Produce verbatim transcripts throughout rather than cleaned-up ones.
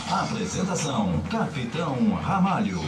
Apresentação, Capitão Ramalho.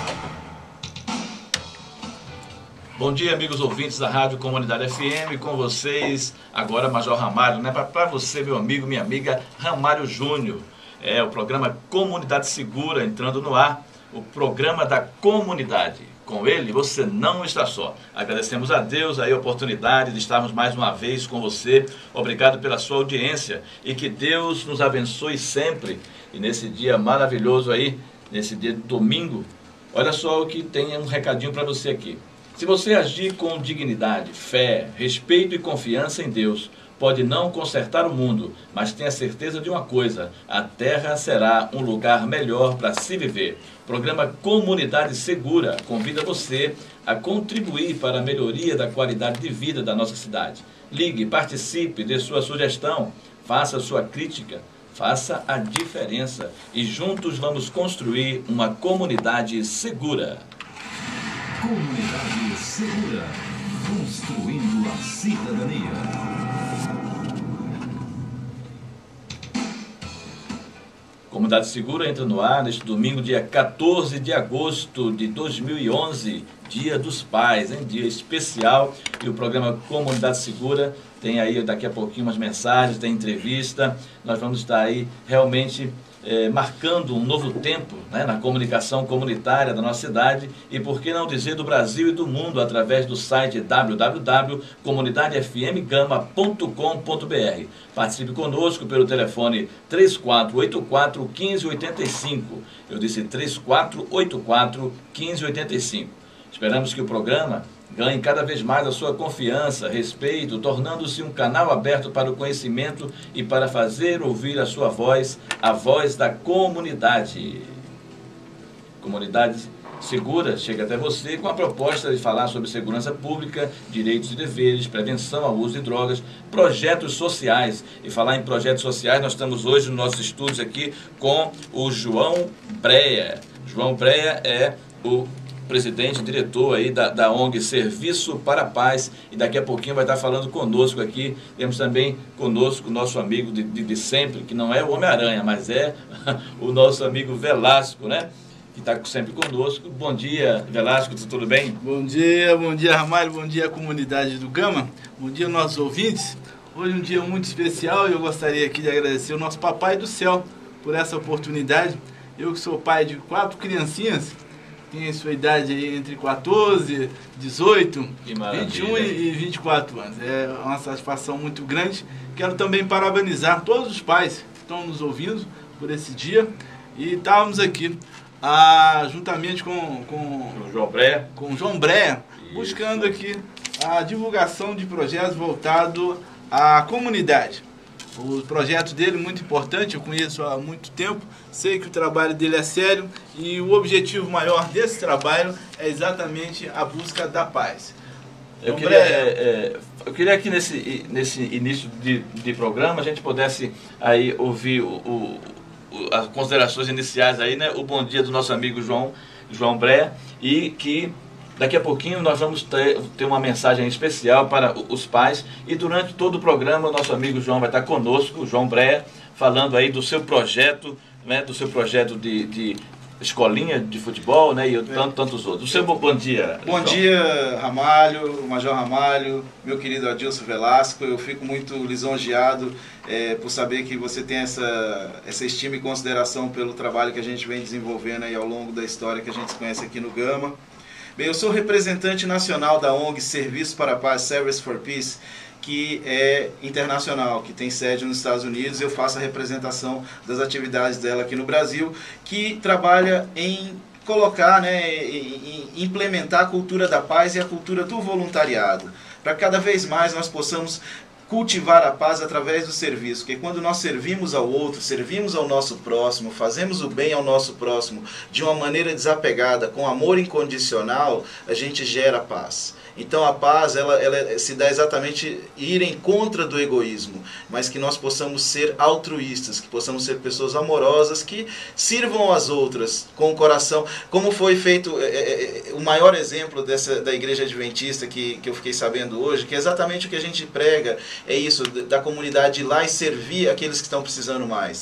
Bom dia, amigos ouvintes da Rádio Comunidade F M, com vocês, agora Major Ramalho, né? Para você, meu amigo, minha amiga, Ramalho Júnior. É o programa Comunidade Segura entrando no ar, o programa da comunidade. Com ele, você não está só. Agradecemos a Deus aí a oportunidade de estarmos mais uma vez com você. Obrigado pela sua audiência e que Deus nos abençoe sempre. E nesse dia maravilhoso aí, nesse dia de domingo, olha só o que tem um recadinho para você aqui. Se você agir com dignidade, fé, respeito e confiança em Deus, pode não consertar o mundo, mas tenha certeza de uma coisa: a terra será um lugar melhor para se viver. Programa Comunidade Segura convida você a contribuir para a melhoria da qualidade de vida da nossa cidade. Ligue, participe, dê sua sugestão, faça sua crítica, faça a diferença e juntos vamos construir uma comunidade segura. Comunidade Segura, construindo a cidadania. Comunidade Segura entra no ar neste domingo, dia quatorze de agosto de dois mil e onze, Dia dos Pais, hein? Dia especial. E o programa Comunidade Segura tem aí daqui a pouquinho umas mensagens, tem entrevista. Nós vamos estar aí realmente é, marcando um novo tempo, né, na comunicação comunitária da nossa cidade e, por que não dizer, do Brasil e do mundo, através do site w w w ponto comunidade f m gama ponto com ponto b r. Participe conosco pelo telefone três quatro oito quatro, um cinco oito cinco. Eu disse três quatro oito quatro, um cinco oito cinco. Esperamos que o programa ganhe cada vez mais a sua confiança, respeito, tornando-se um canal aberto para o conhecimento e para fazer ouvir a sua voz, a voz da comunidade. Comunidade Segura chega até você com a proposta de falar sobre segurança pública, direitos e deveres, prevenção ao uso de drogas, projetos sociais. E falar em projetos sociais, nós estamos hoje nos nossos estúdios aqui com o João Brea. João Brea é o presidente e diretor aí da, da O N G Serviço para a Paz, e daqui a pouquinho vai estar falando conosco aqui. Temos também conosco o nosso amigo de, de, de sempre, que não é o Homem-Aranha, mas é o nosso amigo Velasco, né? Que está sempre conosco. Bom dia, Velasco, tudo bem? Bom dia, bom dia, Ramalho, bom dia, comunidade do Gama, bom dia, nossos ouvintes. Hoje é um dia muito especial e eu gostaria aqui de agradecer o nosso Papai do Céu por essa oportunidade. Eu que sou pai de quatro criancinhas, tem a sua idade aí entre quatorze, dezoito, vinte e um e vinte e quatro anos. É uma satisfação muito grande. Quero também parabenizar todos os pais que estão nos ouvindo por esse dia. E estávamos aqui, ah, juntamente com, com, o João Brea, com o João Brea, buscando aqui a divulgação de projetos voltados à comunidade. O projeto dele é muito importante, eu conheço há muito tempo, sei que o trabalho dele é sério e o objetivo maior desse trabalho é exatamente a busca da paz. Eu queria, é, é, eu queria que nesse, nesse início de, de programa a gente pudesse aí ouvir o, o, o, as considerações iniciais aí, né? O bom dia do nosso amigo João, João Brea, e que daqui a pouquinho nós vamos ter, ter uma mensagem especial para os pais, e durante todo o programa o nosso amigo João vai estar conosco, o João Brea, falando aí do seu projeto, né, do seu projeto de, de escolinha de futebol, né, e tanto, tantos outros. O seu bom dia, Bom João. dia, Ramalho, Major Ramalho, meu querido Adilson Velasco. Eu fico muito lisonjeado é, por saber que você tem essa, essa estima e consideração pelo trabalho que a gente vem desenvolvendo aí ao longo da história que a gente se conhece aqui no Gama. Bem, eu sou representante nacional da O N G Serviço para a Paz, Service for Peace, que é internacional, que tem sede nos Estados Unidos. Eu faço a representação das atividades dela aqui no Brasil, que trabalha em colocar, né, em implementar a cultura da paz e a cultura do voluntariado, para cada vez mais nós possamos cultivar a paz através do serviço, porque quando nós servimos ao outro, servimos ao nosso próximo, fazemos o bem ao nosso próximo de uma maneira desapegada, com amor incondicional, a gente gera paz. Então a paz ela, ela se dá exatamente ir em contra do egoísmo, mas que nós possamos ser altruístas, que possamos ser pessoas amorosas, que sirvam às outras com o coração, como foi feito é, é, o maior exemplo dessa, da Igreja Adventista que, que eu fiquei sabendo hoje, que é exatamente o que a gente prega, é isso, da comunidade ir lá e servir aqueles que estão precisando mais.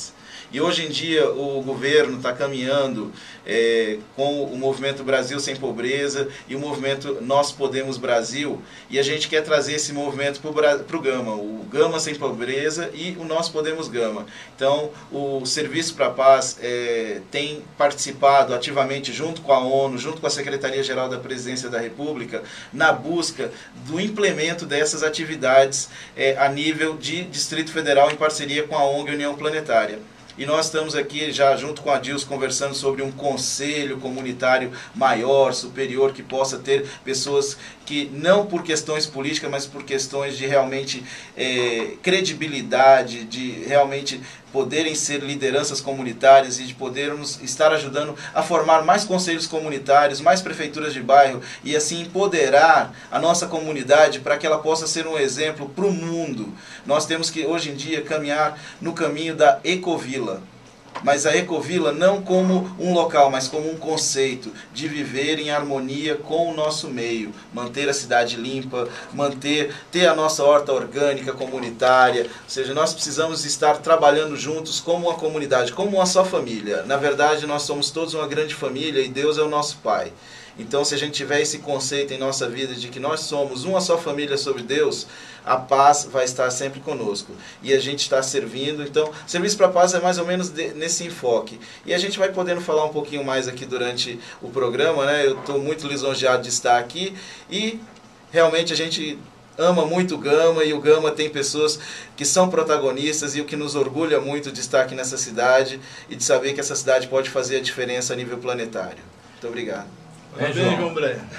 E hoje em dia o governo está caminhando é, com o movimento Brasil Sem Pobreza e o movimento Nós Podemos Brasil, e a gente quer trazer esse movimento para o Gama, o Gama Sem Pobreza e o Nós Podemos Gama. Então o Serviço para a Paz é, tem participado ativamente junto com a ONU, junto com a Secretaria-Geral da Presidência da República, na busca do implemento dessas atividades é, a nível de Distrito Federal em parceria com a O N G União Planetária. E nós estamos aqui já junto com a Dilson conversando sobre um conselho comunitário maior, superior, que possa ter pessoas que não por questões políticas, mas por questões de realmente é, credibilidade, de realmente poderem ser lideranças comunitárias e de podermos estar ajudando a formar mais conselhos comunitários, mais prefeituras de bairro e assim empoderar a nossa comunidade para que ela possa ser um exemplo para o mundo. Nós temos que hoje em dia caminhar no caminho da ecovila. Mas a ecovila não como um local, mas como um conceito de viver em harmonia com o nosso meio, manter a cidade limpa, manter, ter a nossa horta orgânica comunitária, ou seja, nós precisamos estar trabalhando juntos como uma comunidade, como uma só família. Na verdade, nós somos todos uma grande família e Deus é o nosso Pai. Então, se a gente tiver esse conceito em nossa vida de que nós somos uma só família sobre Deus, a paz vai estar sempre conosco. E a gente está servindo. Então, Serviço para a Paz é mais ou menos de, nesse enfoque. E a gente vai podendo falar um pouquinho mais aqui durante o programa, né? Eu estou muito lisonjeado de estar aqui e realmente a gente ama muito o Gama e o Gama tem pessoas que são protagonistas e o que nos orgulha muito de estar aqui nessa cidade e de saber que essa cidade pode fazer a diferença a nível planetário. Muito obrigado. É, João, João,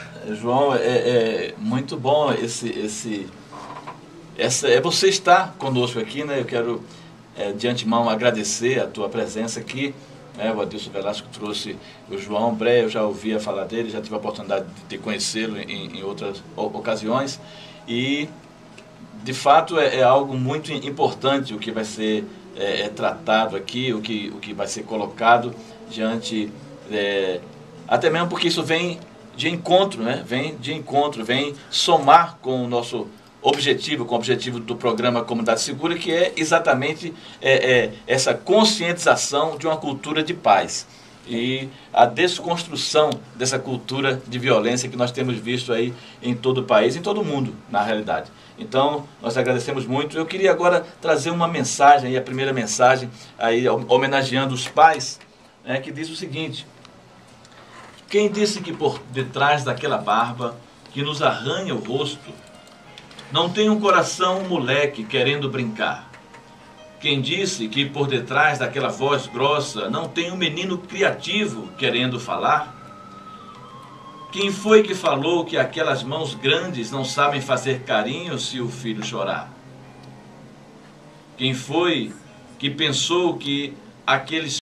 João é, é muito bom esse, esse, essa, é você estar conosco aqui, né? Eu quero é, de antemão agradecer a tua presença aqui. Né? O Adilson Velasco trouxe o João Breia, eu já ouvia falar dele, já tive a oportunidade de conhecê-lo em, em outras ocasiões e de fato é, é algo muito importante o que vai ser é, é, tratado aqui, o que, o que vai ser colocado diante é, até mesmo porque isso vem de encontro, né? Vem de encontro, vem somar com o nosso objetivo, com o objetivo do programa Comunidade Segura, que é exatamente é, é, essa conscientização de uma cultura de paz e a desconstrução dessa cultura de violência que nós temos visto aí em todo o país, em todo o mundo, na realidade. Então, nós agradecemos muito. Eu queria agora trazer uma mensagem, aí, a primeira mensagem, aí, homenageando os pais, né, que diz o seguinte: quem disse que por detrás daquela barba que nos arranha o rosto, não tem um coração um moleque querendo brincar? Quem disse que por detrás daquela voz grossa não tem um menino criativo querendo falar? Quem foi que falou que aquelas mãos grandes não sabem fazer carinho se o filho chorar? Quem foi que pensou que aqueles